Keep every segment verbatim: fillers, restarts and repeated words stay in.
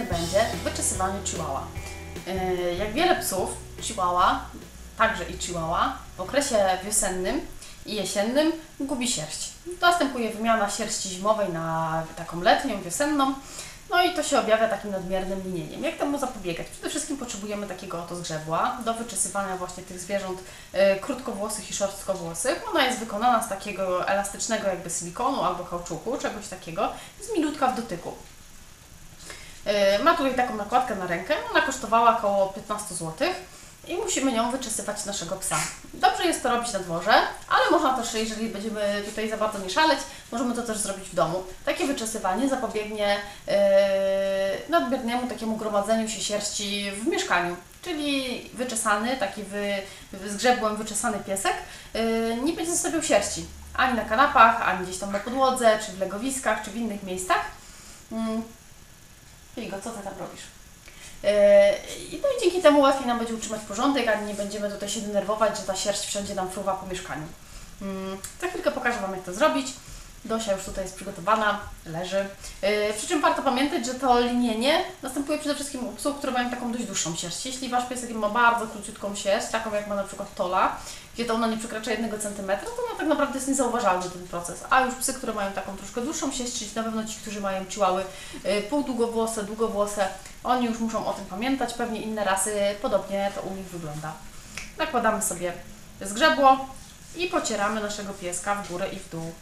będzie wyczesywanie chihuahua. Jak wiele psów, chihuahua, także i chihuahua, w okresie wiosennym i jesiennym gubi sierść. Następuje wymiana sierści zimowej na taką letnią, wiosenną, no i to się objawia takim nadmiernym linieniem. Jak temu zapobiegać? Przede wszystkim potrzebujemy takiego oto zgrzebła do wyczesywania właśnie tych zwierząt y, krótkowłosych i szorstkowłosych. Ona jest wykonana z takiego elastycznego jakby silikonu albo kauczuku, czegoś takiego, jest milutka w dotyku. Y, ma tutaj taką nakładkę na rękę, ona kosztowała około piętnaście złotych. I musimy nią wyczesywać naszego psa. Dobrze jest to robić na dworze, ale można też, jeżeli będziemy tutaj za bardzo nie szaleć, możemy to też zrobić w domu. Takie wyczesywanie zapobiegnie yy, nadmiernemu takiemu gromadzeniu się sierści w mieszkaniu. Czyli wyczesany, taki wy, zgrzebłem wyczesany piesek yy, nie będzie zostawiał sierści. Ani na kanapach, ani gdzieś tam na podłodze, czy w legowiskach, czy w innych miejscach. Yy. Figo, co Ty tam robisz? No i dzięki temu łatwiej nam będzie utrzymać porządek, a nie będziemy tutaj się denerwować, że ta sierść wszędzie nam fruwa po mieszkaniu. Za chwilkę pokażę Wam, jak to zrobić. Dosia już tutaj jest przygotowana, leży. Przy czym warto pamiętać, że to linienie następuje przede wszystkim u psów, które mają taką dość dłuższą sierść. Jeśli Wasz piesek ma bardzo króciutką sierść, taką jak ma na przykład Tola, gdzie to ona nie przekracza jednego centymetra, to no tak naprawdę jest niezauważalny ten proces. A już psy, które mają taką troszkę dłuższą sierść, czyli na pewno ci, którzy mają chihuahy półdługowłose, długowłose, oni już muszą o tym pamiętać. Pewnie inne rasy, podobnie to u nich wygląda. Nakładamy sobie zgrzebło i pocieramy naszego pieska w górę i w dół.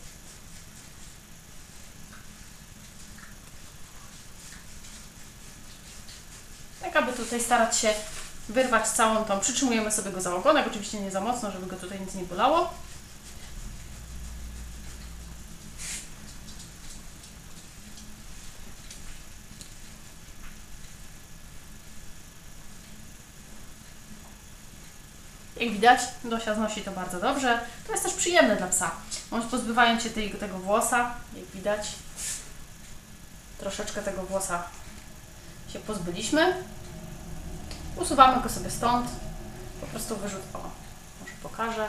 Tak, aby tutaj starać się wyrwać całą tą, przytrzymujemy sobie go za ogonek, oczywiście nie za mocno, żeby go tutaj nic nie bolało. Jak widać, Dosia znosi to bardzo dobrze. To jest też przyjemne dla psa. Bądź pozbywając się tej, tego włosa, jak widać, troszeczkę tego włosa się pozbyliśmy. Usuwamy go sobie stąd. Po prostu wyrzuć. O, może pokażę.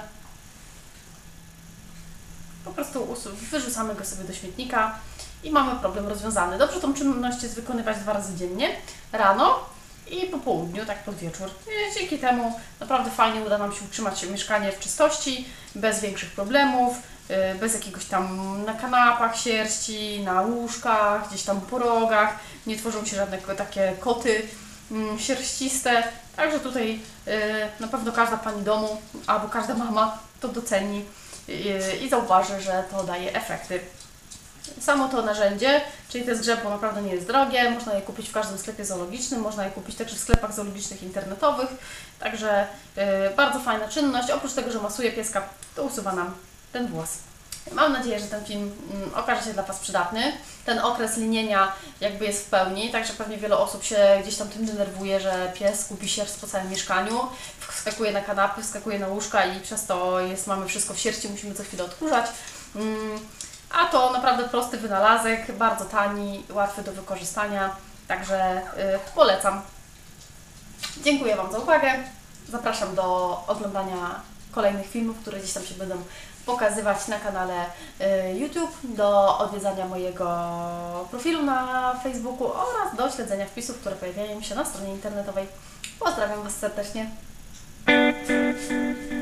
Po prostu wyrzucamy go sobie do śmietnika i mamy problem rozwiązany. Dobrze tą czynność jest wykonywać dwa razy dziennie. Rano i po południu, tak pod wieczór. I dzięki temu naprawdę fajnie uda nam się utrzymać mieszkanie w czystości, bez większych problemów, bez jakiegoś tam na kanapach sierści, na łóżkach, gdzieś tam po rogach. Nie tworzą się żadne takie koty mm, sierściste. Także tutaj yy, na pewno każda pani domu albo każda mama to doceni yy, i zauważy, że to daje efekty. Samo to narzędzie, czyli to zgrzebło, naprawdę nie jest drogie, można je kupić w każdym sklepie zoologicznym, można je kupić także w sklepach zoologicznych internetowych, także yy, bardzo fajna czynność. Oprócz tego, że masuje pieska, to usuwa nam ten włos. Mam nadzieję, że ten film mm, okaże się dla Was przydatny. Ten okres linienia jakby jest w pełni, także pewnie wiele osób się gdzieś tam tym denerwuje, że pies gubi sierść po całym mieszkaniu, wskakuje na kanapy, wskakuje na łóżka i przez to jest, mamy wszystko w sierści, musimy co chwilę odkurzać. Mm, a to naprawdę prosty wynalazek, bardzo tani, łatwy do wykorzystania, także yy, polecam. Dziękuję Wam za uwagę. Zapraszam do oglądania kolejnych filmów, które gdzieś tam się będą pokazywać na kanale YouTube, do odwiedzania mojego profilu na Facebooku oraz do śledzenia wpisów, które pojawiają się na stronie internetowej. Pozdrawiam Was serdecznie.